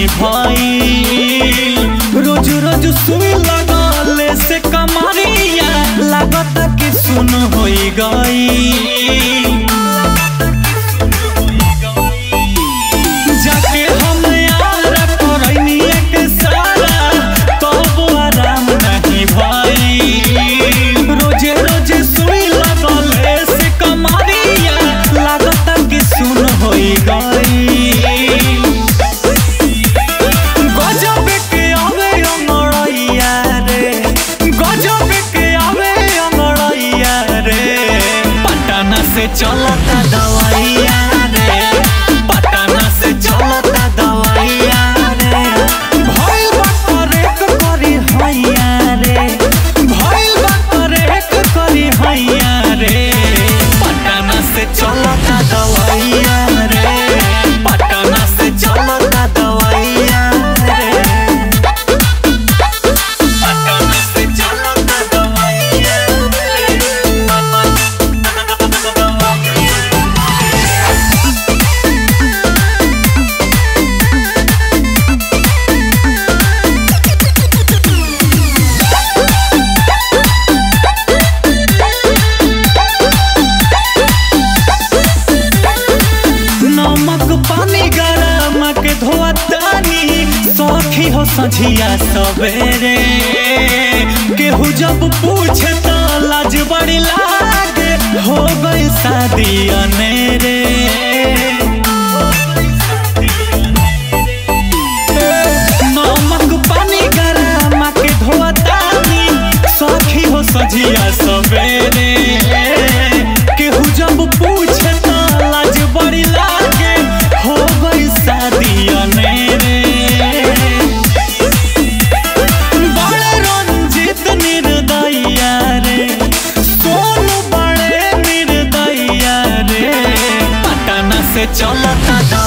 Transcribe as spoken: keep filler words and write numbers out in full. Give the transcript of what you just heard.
भाई रोज रोज सुई लगले से कमरिया लागत कि सुन होई गई। जाके हम यार करनी एक सारा तब आराम नहीं भाई रोजे रोजे सुई लगले से कमरिया लागत कि सुन होई गई। चलता दवाइया रे पटना से चलता दवाइया रे भइल बा करेक करी हैया रे भइल बा करेक करी हैया रे पटना से चलता दवाइया रे पटना से चलता दवाइया रे पटना से चलता दवाइया सखी हो सझिया सवेरे केहू जब पूछे तो लाज बड़ी लागे हो गई शादी अनेरे। नमक पानी गरम के धोतानी सखी हो सझिया सवेरे केहू जब पूछे तो लाज बड़ी लागे हो गई शादी अनेरे। चलता